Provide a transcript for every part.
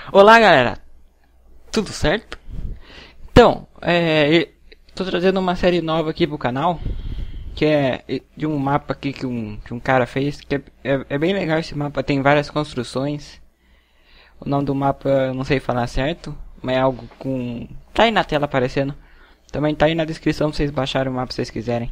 Olá galera, tudo certo? Então, tô trazendo uma série nova aqui pro canal, que é de um mapa aqui que um cara fez, que é bem legal esse mapa, tem várias construções. O nome do mapa eu não sei falar certo, mas é algo com... tá aí na tela aparecendo. Também tá aí na descrição pra vocês baixarem o mapa se vocês quiserem.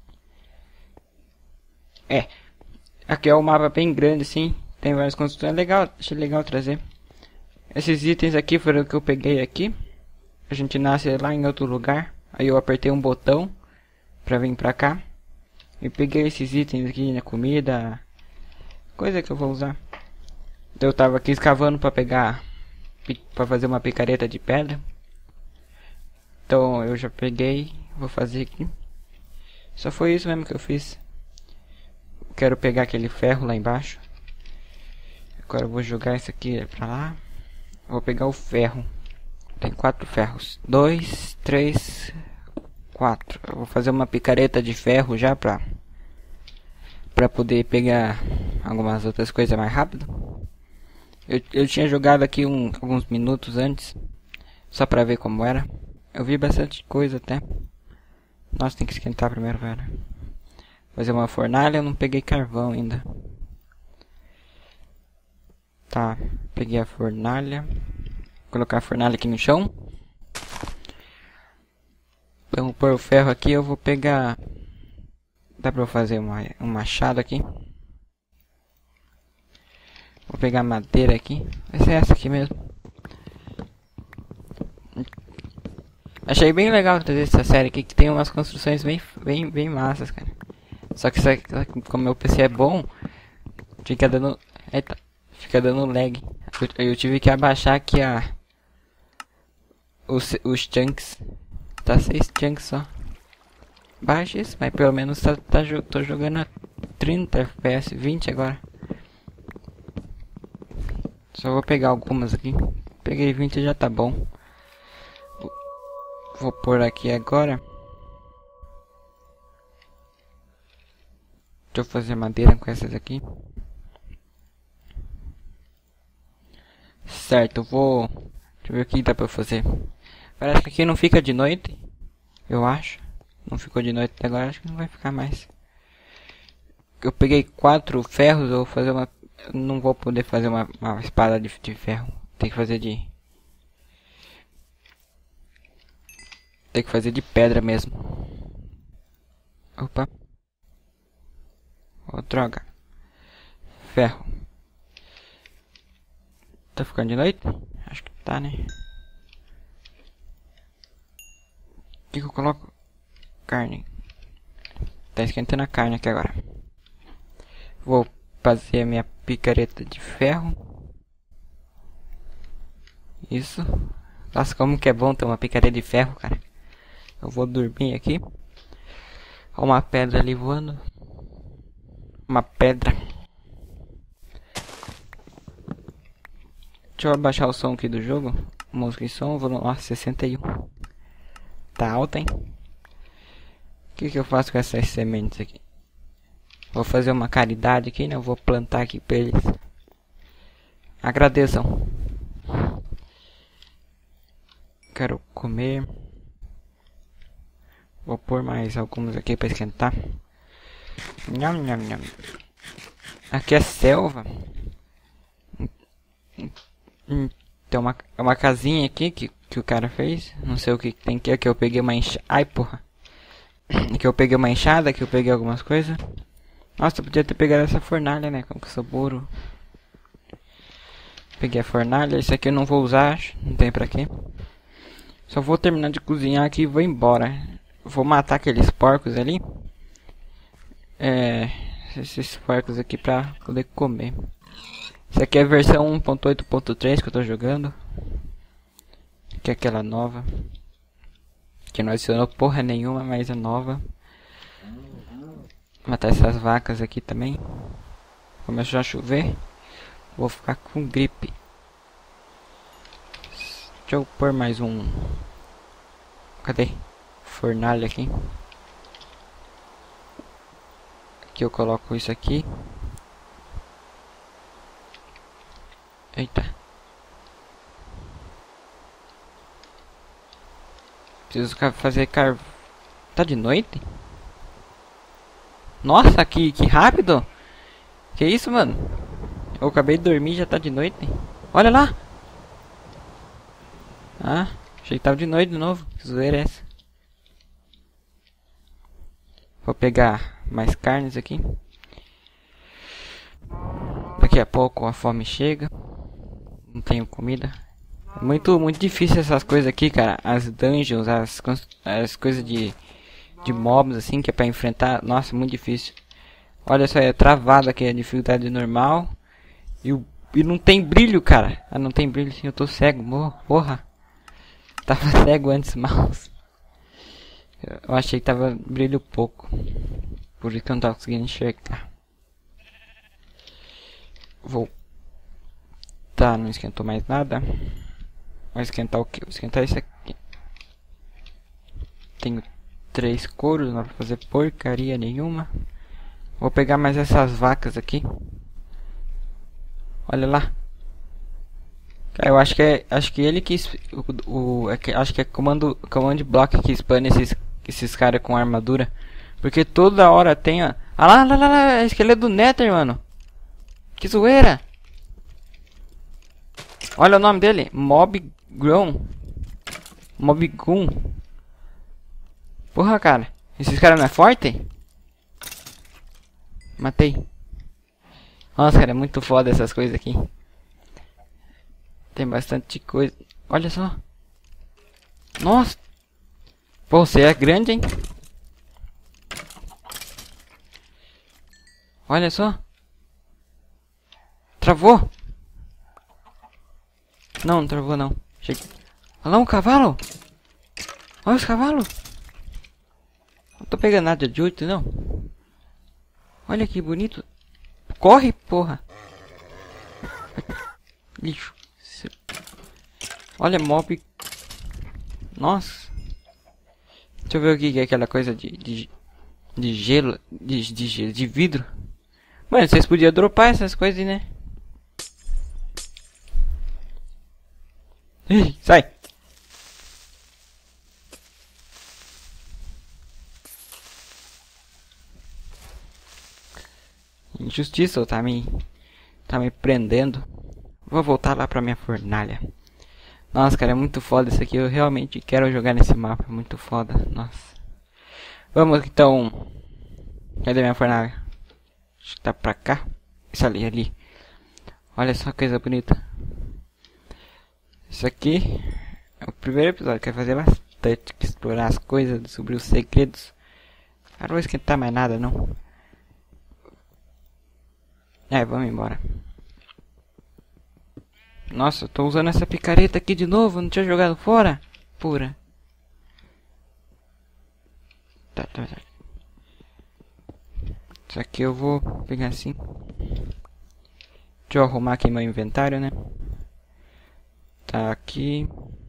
Aqui é um mapa bem grande assim, tem várias construções, é legal, achei legal trazer. Esses itens aqui foram o que eu peguei aqui. A gente nasce lá em outro lugar. Aí eu apertei um botão pra vir pra cá. E peguei esses itens aqui, né? Comida. Coisa que eu vou usar. Eu tava aqui escavando pra pegar... pra fazer uma picareta de pedra. Então eu já peguei. Vou fazer aqui. Só foi isso mesmo que eu fiz. Quero pegar aquele ferro lá embaixo. Agora eu vou jogar isso aqui pra lá. Vou pegar o ferro. Tem 4 ferros. 2, 3, 4. Eu vou fazer uma picareta de ferro já pra poder pegar algumas outras coisas mais rápido. Eu tinha jogado aqui alguns minutos antes, só pra ver como era. Eu vi bastante coisa até. Nossa, tem que esquentar primeiro, velho. Fazer uma fornalha, eu não peguei carvão ainda. Tá, peguei a fornalha. Vou colocar a fornalha aqui no chão. Vamos pôr o ferro aqui, eu vou pegar... Dá pra eu fazer um machado aqui. Vou pegar madeira aqui. Vai ser essa aqui mesmo. Achei bem legal trazer essa série aqui, que tem umas construções bem massas, cara. Só que como meu PC é bom, fica dando... Eita, fica dando lag. Eu tive que abaixar aqui os chunks. Tá 6 chunks só. Baixa isso, mas pelo menos tô jogando a 30 FPS, 20 agora. Só vou pegar algumas aqui. Peguei 20 já tá bom. Vou pôr aqui agora. Deixa eu fazer madeira com essas aqui. Certo, vou... Deixa eu ver o que dá pra fazer. Parece que aqui não fica de noite. Eu acho. Não ficou de noite até agora, acho que não vai ficar mais. Eu peguei 4 ferros, eu vou fazer uma... Não vou poder fazer uma espada de ferro. Tem que fazer de... Tem que fazer de pedra mesmo. Opa. Oh, droga. Ferro. Tá ficando de noite? Acho que tá, né? O que eu coloco? Carne. Tá esquentando a carne aqui agora. Vou fazer a minha picareta de ferro. Isso. Nossa, como que é bom ter uma picareta de ferro, cara. Eu vou dormir aqui. Olha uma pedra ali voando. Uma pedra. Deixa eu abaixar o som aqui do jogo. Música e som, vou no 61. Tá alto, hein? O que eu faço com essas sementes aqui? Vou fazer uma caridade aqui, né? Eu vou plantar aqui pra eles. Agradeçam. Quero comer. Vou pôr mais alguns aqui pra esquentar. Nham, nham, nham. Aqui é selva. Tem uma casinha aqui que o cara fez. Não sei o que tem aqui. Aqui eu peguei uma enxada. Ai, porra. Aqui eu peguei uma enxada. Aqui eu peguei algumas coisas. Nossa, eu podia ter pegado essa fornalha, né? Como que eu sou burro. Peguei a fornalha. Isso aqui eu não vou usar. Não tem pra quê. Só vou terminar de cozinhar aqui e vou embora. Vou matar aqueles porcos ali. Esses porcos aqui pra poder comer. Isso aqui é a versão 1.8.3 que eu tô jogando. Que é aquela nova. Que não adicionou porra nenhuma, mas é nova. Vou matar essas vacas aqui também. Começou a chover. Vou ficar com gripe. Deixa eu pôr mais um... Cadê? Fornalha aqui. Aqui eu coloco isso aqui. Eita. Preciso fazer car... Tá de noite? Nossa, que rápido! Que isso, mano? Eu acabei de dormir e já tá de noite. Olha lá! Ah, achei que tava de noite de novo. Que zoeira é essa? Vou pegar mais carnes aqui. Daqui a pouco a fome chega. Não tenho comida. É muito difícil essas coisas aqui, cara. As dungeons, as coisas de mobs assim que é pra enfrentar. Nossa, muito difícil. Olha só, é travado aqui a dificuldade normal. E não tem brilho, cara. Ah, não tem brilho sim, eu tô cego. Porra. Tava cego antes, mouse. Eu achei que tava brilho pouco. Por isso que eu não tava conseguindo enxergar. Vou... Tá, não esquentou mais nada. Vai esquentar o que? Vou esquentar isso aqui. Tenho 3 couros, não dá pra fazer porcaria nenhuma. Vou pegar mais essas vacas aqui. Olha lá. Eu acho que ele que acho que é command block que spana esses caras com armadura, porque toda hora tem ó. Ah lá, esqueleto do Nether, mano. Que zoeira. Olha o nome dele, Mob Gun. Porra, cara, esses caras não é forte? Matei. Nossa, cara, é muito foda essas coisas aqui. Tem bastante coisa. Olha só. Nossa. Pô, você é grande, hein? Olha só. Travou? Não travou não. Olha lá um cavalo. Olha os cavalos. Não tô pegando nada de 8 não. Olha que bonito. Corre, porra. Lixo. Olha, mob. Nossa. Deixa eu ver o que é aquela coisa de gelo. De vidro. Mano, vocês podiam dropar essas coisas, né? Ih, sai. Injustiça, tá me prendendo. Vou voltar lá pra minha fornalha. Nossa, cara, é muito foda isso aqui. Eu realmente quero jogar nesse mapa. É muito foda. Nossa. Vamos então. Cadê minha fornalha? Acho que tá pra cá. Isso ali. Olha só que coisa bonita. Isso aqui é o primeiro episódio. Quero fazer bastante. Explorar as coisas. Descobrir os segredos. Não vou esquentar mais nada, não. Vamos embora. Nossa, eu tô usando essa picareta aqui de novo. Não tinha jogado fora. Pura. Tá. Isso aqui eu vou pegar assim. Deixa eu arrumar aqui meu inventário, né? Tá aqui.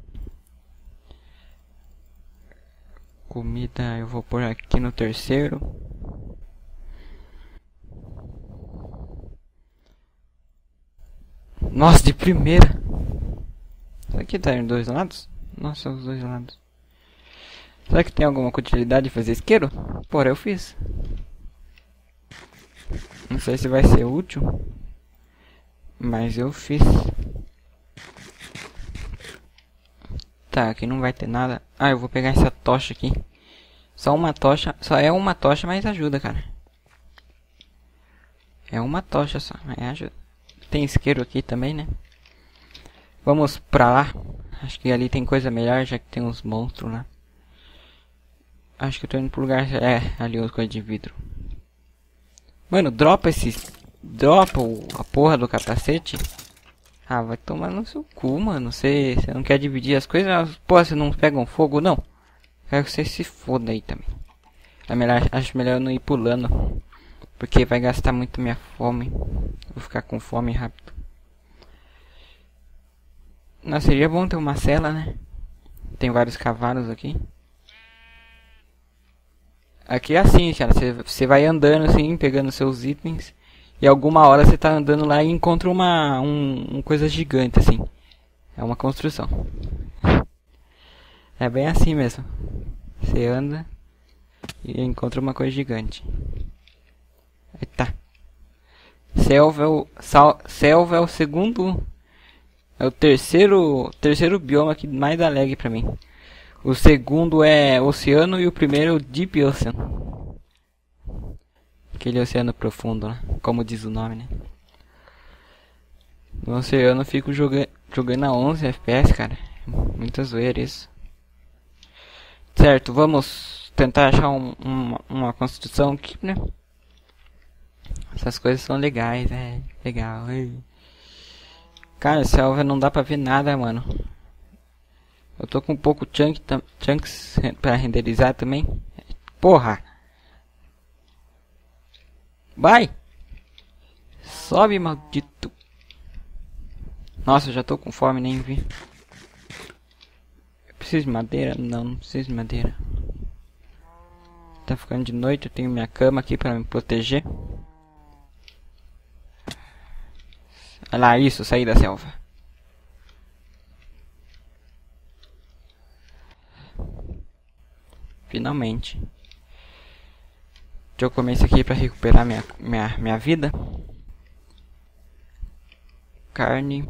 Comida eu vou pôr aqui no terceiro. Nossa, de primeira. Isso aqui tá em 2 lados? Nossa, os 2 lados. Será que tem alguma utilidade de fazer isqueiro? Porra, eu fiz. Não sei se vai ser útil. Mas eu fiz. Tá, aqui não vai ter nada. Ah, eu vou pegar essa tocha aqui. Só uma tocha. Só é uma tocha, mas ajuda, cara. É uma tocha só, mas ajuda. Tem isqueiro aqui também, né? Vamos pra lá. Acho que ali tem coisa melhor, já que tem uns monstros lá. Acho que eu tô indo pro lugar... ali as coisas de vidro. Mano, dropa esses... Dropa a porra do capacete. Ah, vai tomar no seu cu, mano. Você não quer dividir as coisas? Pô, você não pega um fogo, não? Quero que você se foda aí também. Acho melhor eu não ir pulando. Porque vai gastar muito minha fome. Vou ficar com fome rápido. Nossa, seria bom ter uma cela, né? Tem vários cavalos aqui. Aqui é assim, cara. Você vai andando assim, pegando seus itens. E alguma hora você tá andando lá e encontra uma coisa gigante assim. É uma construção. É bem assim mesmo. Você anda e encontra uma coisa gigante. Eita. Selva é o segundo... É o terceiro bioma que mais dá lag pra mim. O segundo é oceano e o primeiro é o Deep Ocean. Aquele oceano profundo, né? Como diz o nome, né? No oceano eu fico jogando a 11 FPS, cara. Muita zoeira isso. Certo, vamos tentar achar uma construção aqui, né? Essas coisas são legais, é legal. Cara, selva não dá pra ver nada, mano. Eu tô com um pouco chunks pra renderizar também. Porra! Vai! Sobe, maldito! Nossa, eu já tô com fome, nem vi. Eu preciso de madeira? Não, não preciso de madeira. Tá ficando de noite, eu tenho minha cama aqui pra me proteger. Olha lá, isso, saí da selva. Finalmente. Deixa eu comer isso aqui pra recuperar minha vida. Carne.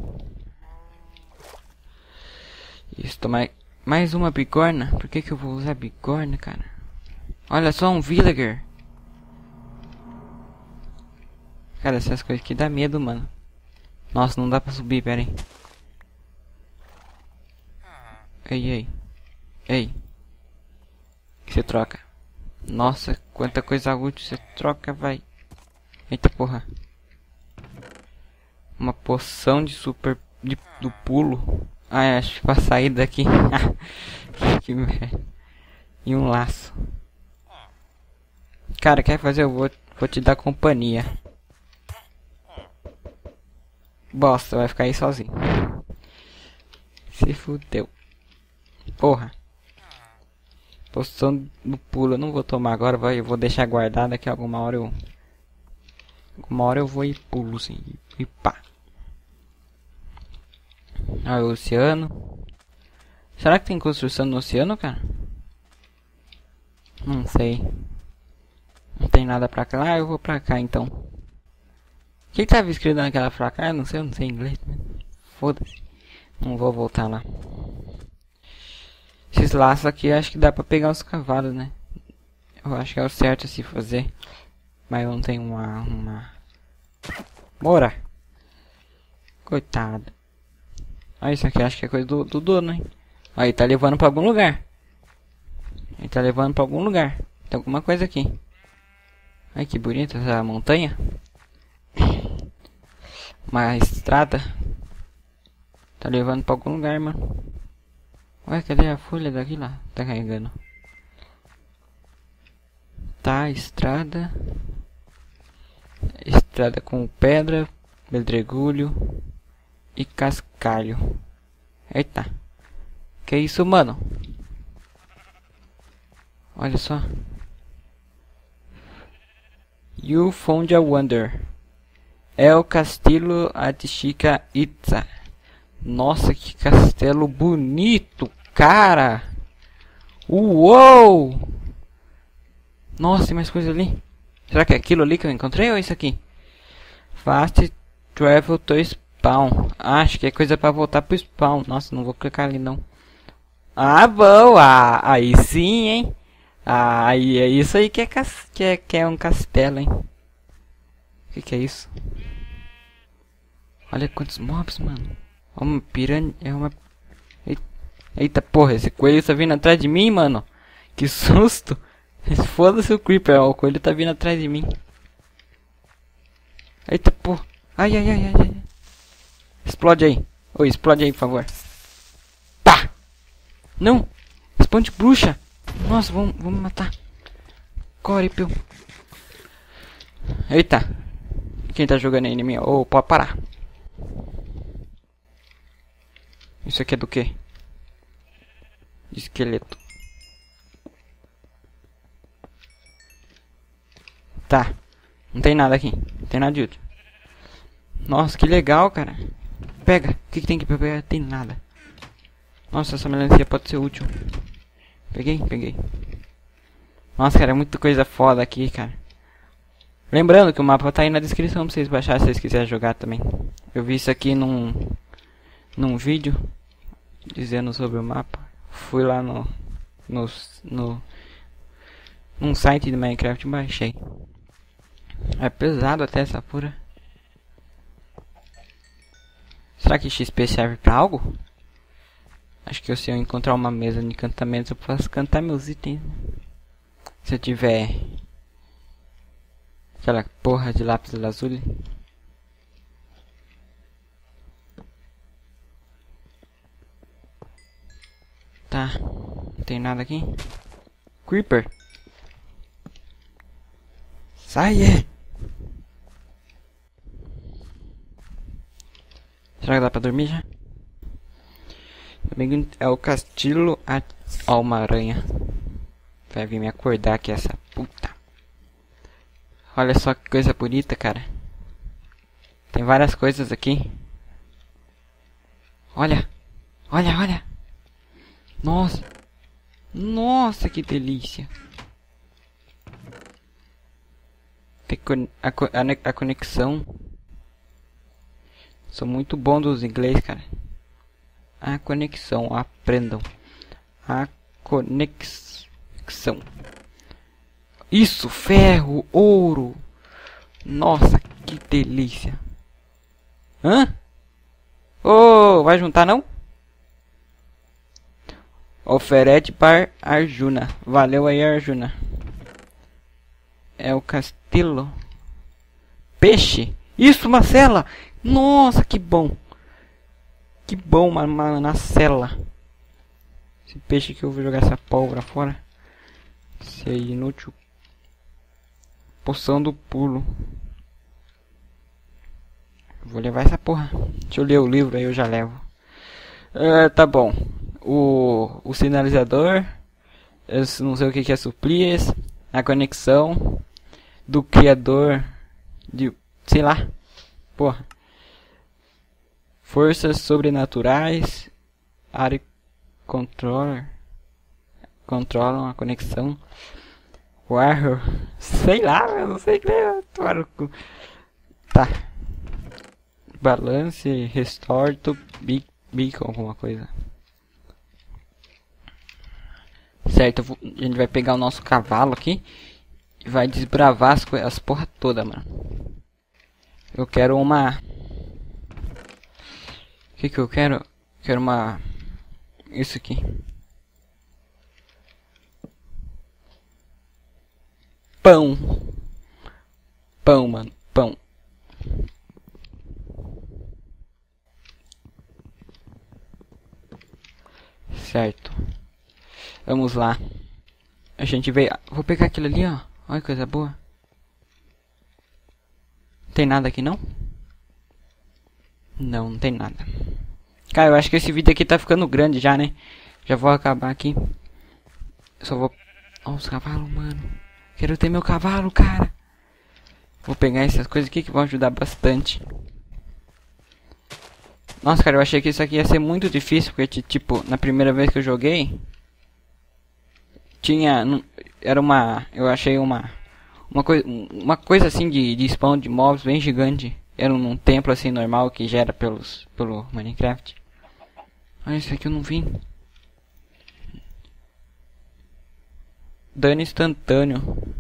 Isso, tomar mais uma bigorna. Por que eu vou usar bigorna, cara? Olha só, um villager. Cara, essas coisas aqui dá medo, mano. Nossa, não dá pra subir, pera aí. Ei. Ei. Que você troca? Nossa, quanta coisa útil você troca, vai. Eita porra. Uma poção de do pulo. Ah, acho que pra sair daqui. Que merda. E um laço. Cara, quer fazer? Eu vou te dar companhia. Bosta, vai ficar aí sozinho. Se fudeu. Porra. Poção do pulo, eu não vou tomar agora, eu vou deixar guardada que alguma hora eu vou e pulo sim. E pá. Ah, o oceano. Será que tem construção no oceano, cara? Não sei. Não tem nada pra cá. Ah, eu vou pra cá então. O que tava escrito naquela placa? Ah, não sei, eu não sei inglês. Foda-se. Não vou voltar lá. Esses laços aqui acho que dá pra pegar os cavalos, né? Eu acho que é o certo a se fazer. Mas eu não tenho uma... Bora! Coitado. Ah, isso aqui acho que é coisa do dono, hein? Aí, tá levando pra algum lugar. Ele tá levando pra algum lugar. Tem alguma coisa aqui. Ai, que bonita essa montanha. Uma estrada. Tá levando pra algum lugar, mano. Ué, cadê a folha daqui lá? Tá carregando. Tá, estrada. Estrada com pedra, pedregulho e cascalho. Eita. Que isso, mano? Olha só. You found a wonder. É o Castelo Chica Itza. Nossa, que castelo bonito, cara. Uou! Nossa, tem mais coisa ali. Será que é aquilo ali que eu encontrei ou é isso aqui? Fast travel to spawn. Acho que é coisa pra voltar pro spawn. Nossa, não vou clicar ali não. Ah, boa! Aí sim, hein? Ah, aí é isso aí que é um castelo, hein? O que é isso? Olha quantos mobs, mano. Uma piranha. É uma... Eita porra, esse coelho tá vindo atrás de mim, mano. Que susto. Foda-se o Creeper, ó, o coelho tá vindo atrás de mim. Eita porra. Ai. Explode aí. Oi, explode aí, por favor. Pá! Não! Responde bruxa! Nossa, vamos me matar. Corre, pio. Eita. Quem tá jogando aí em mim? Ô, pode parar. Isso aqui é do que? Esqueleto. Tá. Não tem nada aqui. Não tem nada de útil. Nossa, que legal, cara. Pega. O que tem que pegar? Tem nada. Nossa, essa melancia pode ser útil. Peguei. Nossa, cara, é muita coisa foda aqui, cara. Lembrando que o mapa tá aí na descrição pra vocês baixarem se vocês quiserem jogar também. Eu vi isso aqui num vídeo dizendo sobre o mapa. Fui lá num site de Minecraft e baixei. É pesado até essa pura. Será que XP serve pra algo? Acho que se eu encontrar uma mesa de encantamentos eu posso cantar meus itens. Se eu tiver aquela porra de lápis lazuli. Tá, não tem nada aqui. Creeper. Sai! Será que dá pra dormir já? Também é o Castelo Alma-Aranha. Vai vir me acordar aqui essa puta. Olha só que coisa bonita, cara. Tem várias coisas aqui. Olha. Nossa, que delícia. A conexão. Sou muito bom dos inglês, cara. A conexão, aprendam. A conexão. Isso, ferro, ouro. Nossa, que delícia. Hã? Oh, vai juntar não? Oferete para Arjuna. Valeu aí, Arjuna. É o castelo. Peixe. Isso, uma cela. Nossa, que bom. Que bom, na cela. Esse peixe que eu vou jogar essa pólvora fora. Isso é inútil. Poção do pulo. Vou levar essa porra. Deixa eu ler o livro aí, eu já levo. Tá bom. O sinalizador. Eu não sei o que é supplies. A conexão do criador de... sei lá. Porra. Forças sobrenaturais. Área controller. Controlam a conexão. Warrior. Sei lá, eu não sei o que é. Tá. Balance. Restore to beacon. Alguma coisa. Certo, a gente vai pegar o nosso cavalo aqui. E vai desbravar as porra toda, mano. Eu quero uma... O que eu quero? Quero uma... Isso aqui. Pão. Pão, mano. Pão. Certo. Vamos lá. A gente veio... Vou pegar aquilo ali, ó. Olha que coisa boa. Tem nada aqui, não? Não, não tem nada. Cara, eu acho que esse vídeo aqui tá ficando grande já, né? Já vou acabar aqui. Eu só vou... Olha os cavalos, mano. Quero ter meu cavalo, cara. Vou pegar essas coisas aqui que vão ajudar bastante. Nossa, cara, eu achei que isso aqui ia ser muito difícil. Porque, tipo, na primeira vez que eu joguei... Tinha... Era uma... Eu achei uma coisa assim de spawn de mobs bem gigante. Era num templo assim normal que gera pelo Minecraft. Olha, isso aqui eu não vi. Dano instantâneo.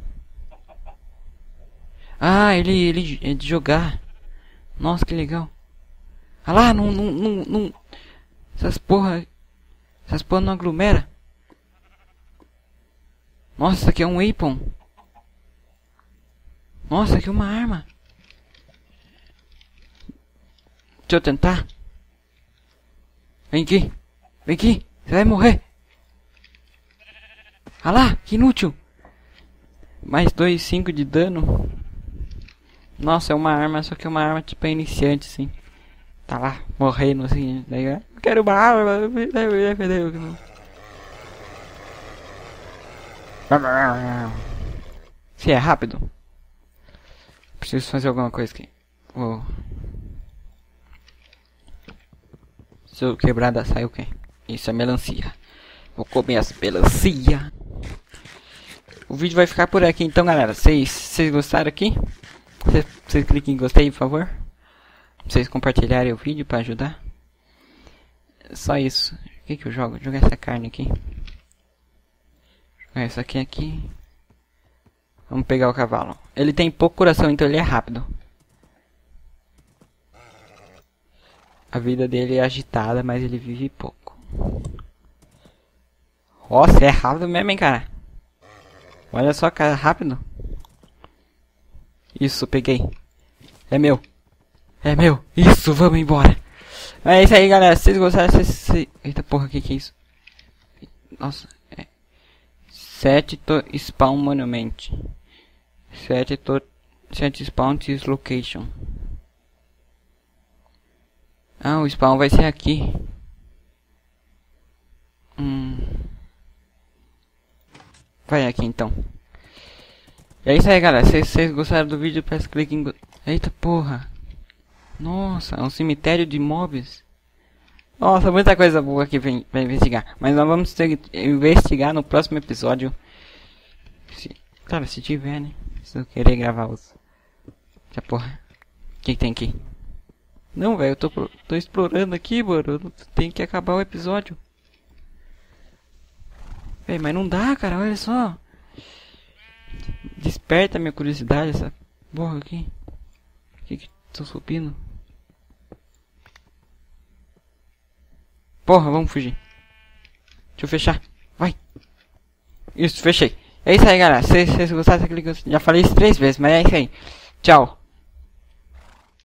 Ah, ele é de jogar. Nossa, que legal. Ah lá, não. Essas porra não aglomera. Nossa, isso aqui é um weapon. Nossa, isso aqui é uma arma. Deixa eu tentar. Vem aqui. Você vai morrer. Ah lá, que inútil. Mais 2,5 de dano. Nossa, é uma arma, só que é uma arma tipo iniciante, assim. Tá lá, morrendo assim. Daí eu quero uma arma. Se é rápido. Preciso fazer alguma coisa aqui. Se eu quebrar da sai o quê? Isso é melancia. Vou comer as melancia. O vídeo vai ficar por aqui então, galera. Vocês gostaram aqui? Vocês cliquem em gostei, por favor. Vocês compartilharem o vídeo para ajudar. Só isso. O que eu jogo? Jogar essa carne aqui. Jogar isso aqui. Vamos pegar o cavalo. Ele tem pouco coração, então ele é rápido. A vida dele é agitada, mas ele vive pouco. Nossa, é rápido mesmo, hein, cara. Olha só, cara, rápido. Isso, peguei. É meu. É meu. Isso, vamos embora. É isso aí, galera. Se vocês gostaram, eita porra, que é isso? Nossa, é. Set to spawn monument. Set spawn this location. Ah, o spawn vai ser aqui. Vai aqui então. É isso aí, galera. Se vocês gostaram do vídeo, peço clique em... Eita porra. Nossa, é um cemitério de mobs. Nossa, muita coisa boa aqui pra investigar. Mas nós vamos investigar no próximo episódio. Claro, se tiver, né? Se eu querer gravar os... Essa porra. O que tem aqui? Não, velho, eu tô explorando aqui, mano. Tem que acabar o episódio. Véi, mas não dá, cara, olha só. Desperta minha curiosidade essa porra aqui. O que tô subindo? Porra, vamos fugir. Deixa eu fechar. Vai. Isso, fechei. É isso aí, galera. Se vocês gostaram, já falei isso 3 vezes, mas é isso aí. Tchau.